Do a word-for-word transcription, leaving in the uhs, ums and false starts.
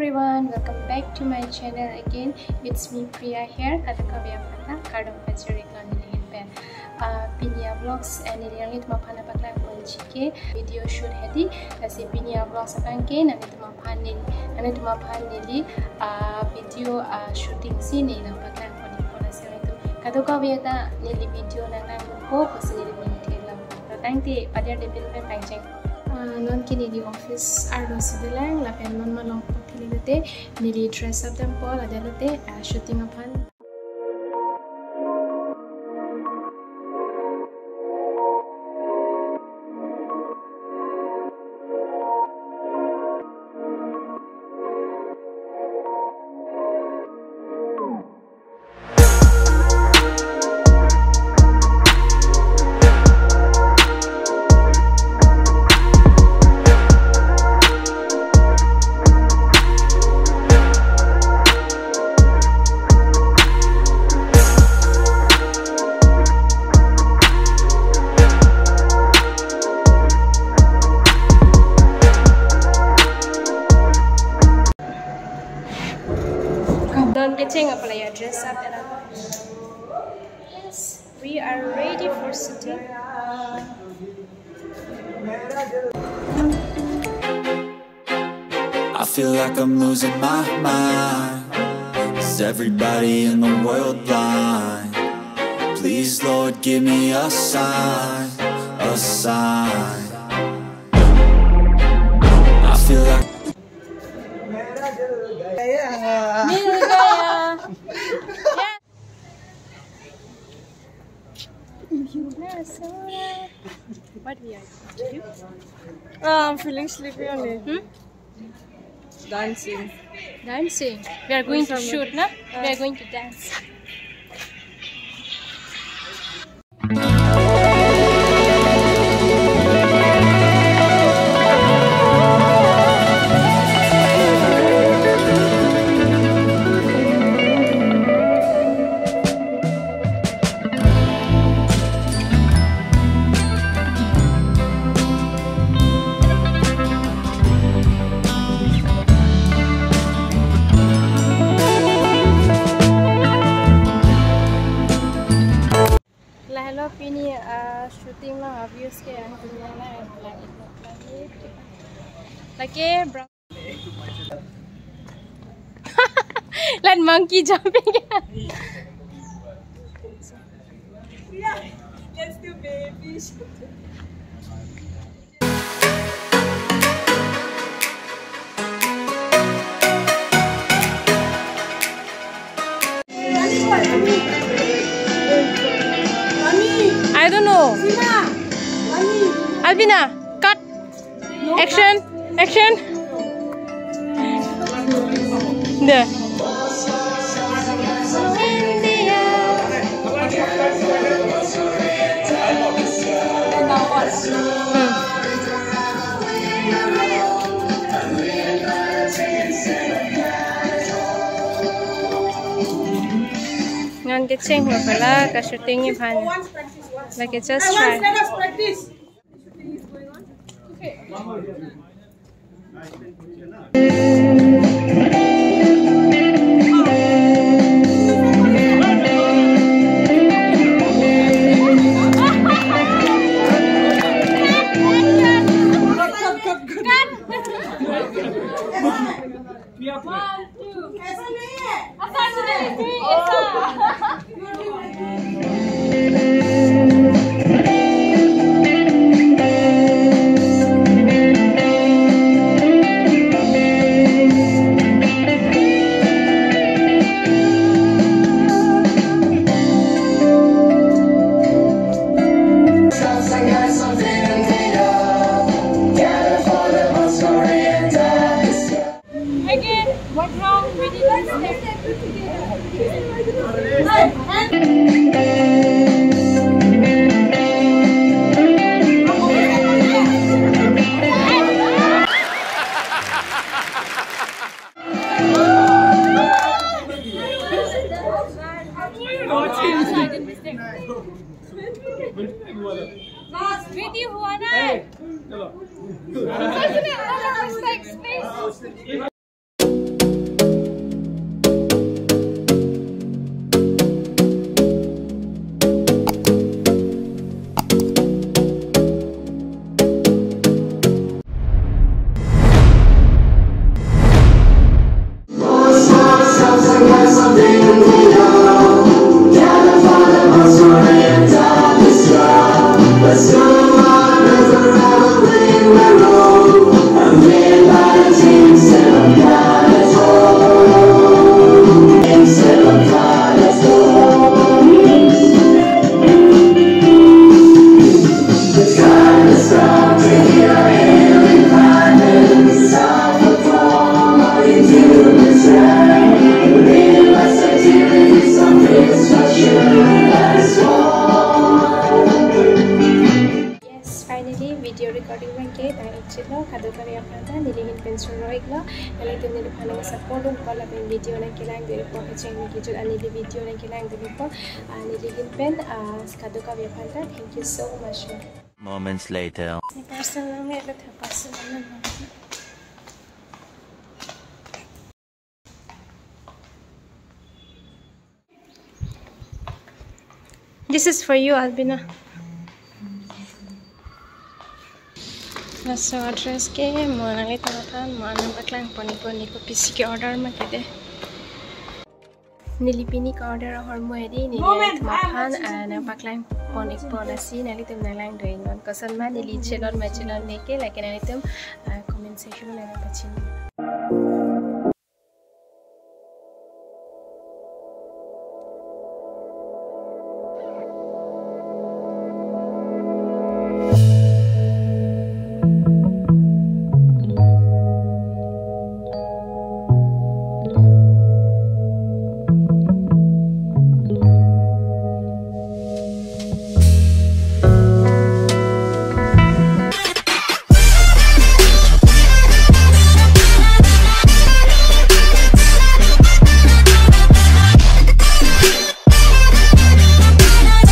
everyone, welcome back to my channel again. It's me Priya here. Ada kami apa? Kardom peceri kan ini pen. Pinia vlogs and ini yang itu mana pakai kunci video shoot hadi. Kasi Pinia vlogs akan ke nanti itu mana ni, nanti itu mana ni video shooting sini nak pakai kunci kunci seperti itu. Kado kau biasa ni video nak nak ko pasti ni minit lah. Tadi pada dia pilih panjang. Non kini di office arlo sidilang lapen non malong pagkili lute nili dress up them po ada lute shooting upon Don't getting up like your dress up and up. Yes, we are ready for shooting. I feel like I'm losing my mind. Is everybody in the world blind? Please, Lord, give me a sign, a sign. I feel like What we are going to do? Oh, I'm feeling sleepy only. Hmm? Dancing. Dancing. We are going to shoot, na? We are going to dance. Hello, Pini. Shooting lang views ke ang dunia na lagi lagi lagi bro. Let monkey jumping. Yeah, let's do baby. I don't know. Albina, cut. Action, action. There. Ngan kecing pala ka shooting ni pan. Like it just try. Let us practice. What's wrong with it? Ready हुआ ना? चलो। tang ichilo kado kami apanta niligin pension roiglo nali tum nili phanang sa polung pala ben video na kilang diri po kacheng ni kijul ani di video na kilang diri po niligin pen kado kami apanta. Thank you so much. Moments later. Personal me let personal. This is for you, Albina. So address ke monali tanatan manam baklang poni poni ko pisi ke order ma kede. Nilipini ka order hormo edi nilit makan ana baklang poni polasi nali tum nalang doingon kosan ma nili chelon ma chelon neke lakin nali tum comment section na pachin.